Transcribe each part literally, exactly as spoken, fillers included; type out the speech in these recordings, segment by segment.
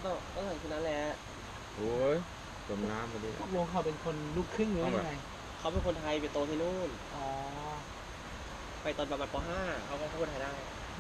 ต้องต้องถึงคืนนั้นแหละโอ้ยจมน้ำพอดีตกลงเขาเป็นคนลูกครึ่งหรือยังไงเขาเป็นคนไทยไปโตที่นู่นอ๋อไปตอนประมาณป .ห้า เขาก็พูดไทยได้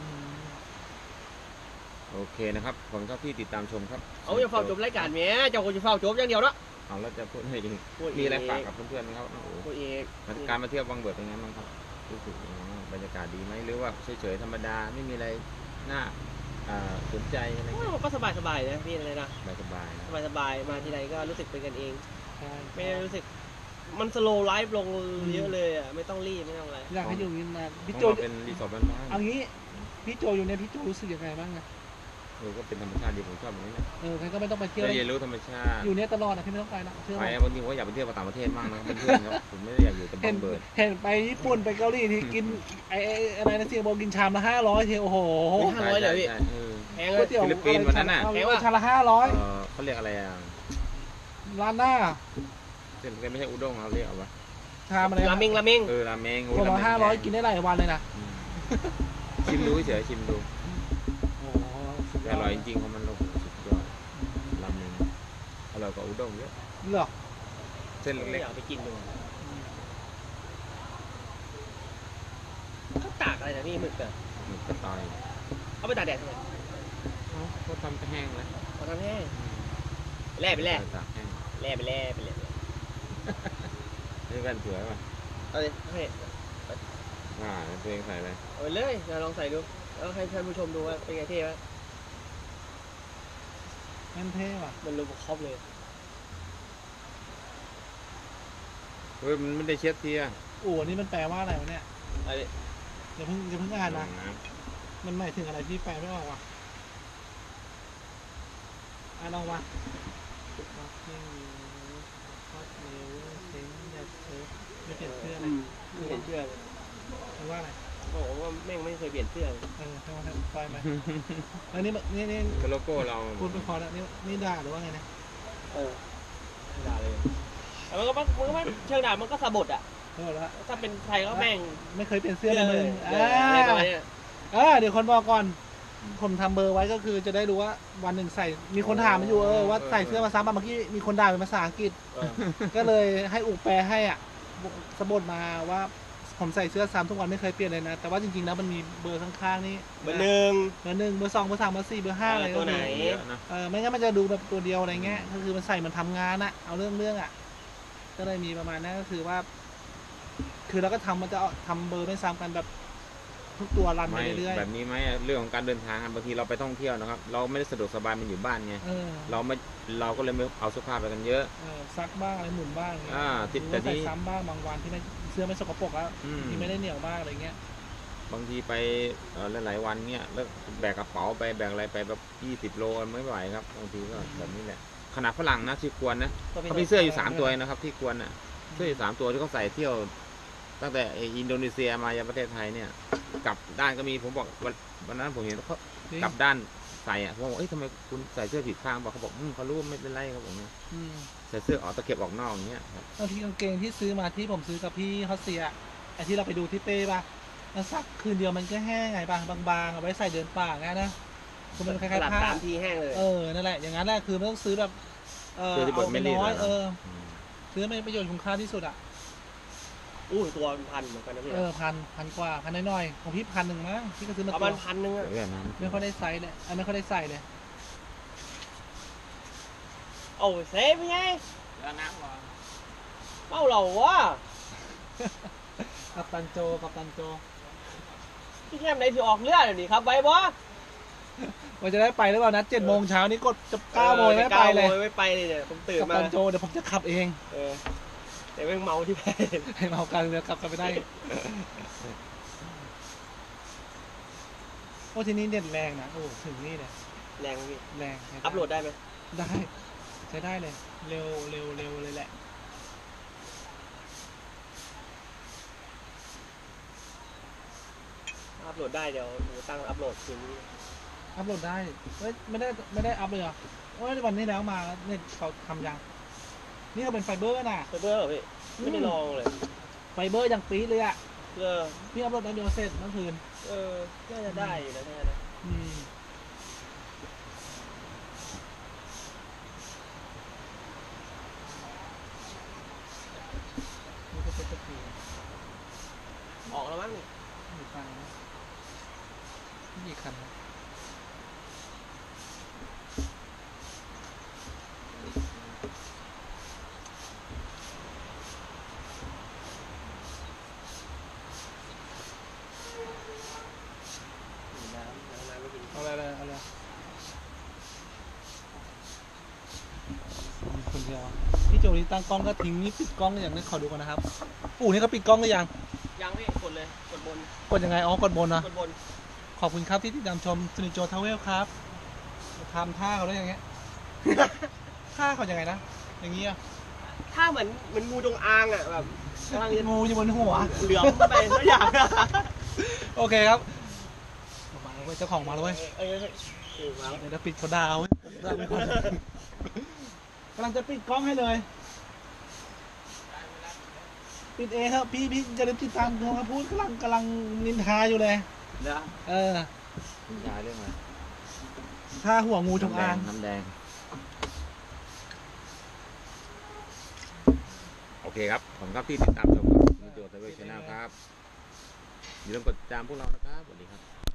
โอเคนะครับผมชอบที่ติดตามชมครับเอาจะเฝ้าจบรายการแม่เจ้าก็จะเฝ้าจบอย่างเดียวเนาะเอาแล้วจะพูดให้ดีมีอะไรฝากกับเพื่อนๆไหมครับพูดเองการมาเที่ยววังเบิดเป็นไงบ้างครับรู้สึกบรรยากาศดีไหมหรือว่าเฉยๆธรรมดาไม่มีอะไรน่าสนใจอะไรก็สบายสบายนะพี่อะไรนะสบายสบายสบายมาที่ไหนก็รู้สึกเป็นกันเองไม่ได้รู้สึกมันสโลว์ไลฟ์ลงเยอะเลยอ่ะไม่ต้องรีบไม่ต้องอะไรอยากให้อยู่นี่นานพี่โจเป็นรีสอร์ทบ้านๆเอางี้พี่โจอยู่เนี่ยพี่โจรู้สึกยังไงบ้างอะเออก็เป็นธรรมชาติดีผมชอบแบบนี้นะเออใครก็ไม่ต้องไปเที่ยวเรียนรู้ธรรมชาติอยู่เนี่ยตลอดนะพี่ไม่ต้องไปละไปบางทีผมอยากไปเที่ยวต่างประเทศมากนะเพื่อนครับผมไม่ได้อยากอยู่แต่บังเบิดเห็นไปญี่ปุ่นไปเกาหลีที่กินไอ้อะไรนะสิงคโปร์กินชามละห้าร้อยเที่ยวโอ้โหห้าร้อยเลยพี่แพงเลยฟิลิปปินส์วันนั้นน่ะแพงว่าชามละห้าร้อยเขาเรียกอะไรอ่ะร้านหน้าเส้นไม่ใช่อุด้งเขาเรียกว่าชามอะไรราเมงราเมงเออราเมงคนละห้าร้อยกินได้หลายวันเลยนะชิมดูเฉยชิมดูอร่อยจริงๆเพราะมันลงสุดยอดราเมงอร่อยกว่าอุด้งเยอะเหรอเส้นเล็กๆอยากไปกินดูเขาตากอะไรนะนี่หมึกอะหมึกกระต่ายเอาไปตากแดดทำไมเขาทำแห้งแล้วเขาทำแห้งแล่ไปแล่ตากแห้งแล่ไปแล่ไปแล่นี่แว่นสวยป่ะเอาเลยให้อ่าตัวเองใส่เลยเอาเลยเราลองใส่ดูแล้วให้ท่านผู้ชมดูว่าเป็นไงเท่ไหมมันเท่ว่ะมันรูปครอบเลยเฮ้ยมันไม่ได้เช็ดทีอ่ะโอ้นี่มันแปลว่าอะไรวะเนี่ยอะไรอย่าเพิ่งอย่าเพิ่งอ่านนะมันหมายถึงอะไรที่แปลไม่ออกว่ะอ่านออกว่ะไม่เปลี่ยนเสื้อเลยไม่เปลี่ยนเสื้อหรือว่าอะไรบอกว่าแม่งไม่เคยเปลี่ยนเสื้อเออใช่ไหมไฟไหมแล้วนี่นี่นี่โลโก้เราพูดไปพอแล้วนี่นี่ด่าหรือว่าไงนะเออด่าเลยแต่มันก็มันก็ไม่เชิงด่ามันก็สะบดอ่ะเออแล้วถ้าเป็นไทยก็แม่งไม่เคยเปลี่ยนเสื้อเลยอ่าอ่าเดี๋ยวคนบอกก่อนผมทำเบอร์ไว้ก็คือจะได้รู้ว่าวันหนึ่งใส่มีคนถามมันอยู่เออว่าใส่เสื้อมาซ้ำเมื่อกี้มีคนด่าเป็นภาษาอังกฤษก็เลยให้อุปแปลให้อ่ะสะบดมาว่าผมใส่เสื้อซ้ำทุกวันไม่เคยเปลี่ยนเลยนะแต่ว่าจริงๆแล้วมันมีเบอร์ข้างๆนี่เบอร์หนึ่งเบอร์หนึ่งเบอร์สองเบอร์สามเบอร์สี่เบอร์ห้าอะไรตัวไหนเออไม่งั้นมันจะดูแบบตัวเดียวอะไรเงี้ยก็คือมันใส่มันทำงานอะเอาเรื่องเรื่องอ่ะก็เลยมีประมาณนั้นก็คือว่าคือเราก็ทำมันจะทำเบอร์ไม่ซ้ำกันแบบทุกตัวรันไปเรื่อยๆแบบนี้ไหมเรื่องของการเดินทางบางทีเราไปท่องเที่ยวนะครับเราไม่ได้สะดวกสบายมันอยู่บ้านไงเราไม่เราก็เลยไม่เอาเสื้อผ้าไปกันเยอะซักบ้างอะไรหมุนบ้างอ่าติดแต่ที่ใส่ซ้ำบ้างบางวันที่ไม่เสื้อไม่สกปรกแล้วที่ไม่ได้เหนียวบ้างอะไรเงี้ยบางทีไปหลายๆวันเนี้ยแล้วแบกกระเป๋าไปแบกอะไรไปแบบยี่สิบโลไม่ไหวครับบางทีก็แบบนี้แหละขนาดฝรั่งนะที่ควรนะเขามีเสื้ออยู่สามตัวนะครับที่ควรน่ะเสื้ออยู่สามตัวที่เขาใส่เที่ยวตั้งแต่อินโดนีเซียมายังประเทศไทยเนี่ยกลับด้านก็มีผมบอกวันนั้นผมเห็นเขากลับด้านใส่อ่ะผมบอกเอ้ยทำไมคุณใส่เสื้อผิดข้างบอกเขาบอกเขารู้ไม่เป็นไรครับผมเนี่ยใส่เสื้อออกตะเข็บออกนอกอย่างเงี้ยครับบางทีกางเกงที่ซื้อมาที่ผมซื้อกับพี่ฮอสเซียไอที่เราไปดูที่เป้ป่ะมันซักคืนเดียวมันก็แห้งไงป่ะบางๆเอาไว้ใส่เดินป่าไงนะคือมันคล้ายๆผ้าสามทีแห้งเลยเออนั่นแหละอย่างนั้นแหละคือไม่ต้องซื้อแบบเออเอาไปน้อยเออซื้อไม่ประโยชน์คุ้มค่าที่สุดอ่ะอู้ตัวพันเหมือนกันนะพี่เออพันพันกว่าพันน้อยๆของพี่พันหนึ่งมั้งพี่ก็ซื้อมาประมาณพันหนึ่งอะไม่ค่อยได้ใส่เลยอันไม่ค่อยได้ใส่เลยโอ้เซฟไงแล้วนักวะเมาเหล่าวะกับตันโจกับตันโจพี่แค่ไหนถือออกเลือดเดี๋ยวนี้ครับไว้บอสมันจะได้ไปหรือเปล่านัดเจ็ดโมงเช้านี้กดจะเก้าโมงไม่ไปเลยไม่ไปเลยเนี่ยผมตื่นมากับตันโจเดี๋ยวผมจะขับเองแต่ไม่เมาที่ไปให้เมากันเรือขับกันไปได้โอ้ทีนี้เด็ดแรงนะโอ้ถึงนี่เลยแรงพี่แรงอัพโหลดได้ไหมได้ใช้ได้เลยเร็วเร็วเร็วเลยแหละอัพโหลดได้เดี๋ยวหนูตั้งอัพโหลดคืนนี้อัพโหลดได้เฮ้ยไม่ได้ไม่ได้อัพเลยเหรอโอ้ยวันนี้แล้วมาเน็ตเขาทำยังนี่ก็เป็นไฟเบอร์น่ะไฟเบอร์เหรอพี่ไม่ได้ลองเลยไฟเบอร์ยังปี๊ดเลยอ่ะเออพี่อัพโหลดได้เดียวเสร็จเมื่อคืนเออน่าจะได้อยู่แล้วแน่นะอืมเดียวพี่โจนี่ตั้งกล้องก็ทิ้งนี่ปิดกล้องอย่างนี้ขอดูก่อนนะครับปู่นี่ก็ปิดกล้องหรือยังยังพี่กดเลยกดบนกดยังไงอ๋อกดบนนะกดบนขอบคุณครับที่ติดตามชมสนิทโจทาวเวลครับทำท่าเขาได้อย่างเงี้ย ท่าเขายังไงนะอย่างเงี้ยถ้าเหมือนเหมือนงูจงอางอ่ะแบบกำลังจะงูอยู่บนหัวเหลือมไปสักอย่างโอเคครับมาแล้วเว้ยเจ้าของมาแล้วเว้ยเออเออมาแล้วเดี๋ยวจะปิดเขาดาวเว้ยดาวไปก่อนกำลังจะปิดกล้องให้เลย ปิดเองครับพี่พี่จะได้ติดตามเขาพูดกำลังกำลังนินทาอยู่เลยเดี๋ยวเออคุณยายเรื่องอะไรท่าหัวงูจงน้ำแดอาง งน้ำแดงโอเคครับผมครับที่ติดตามชมครับนิโจทเวชแนลครับอย่าลืมกดติดตามพวกเรานะครับสวัสดีครับ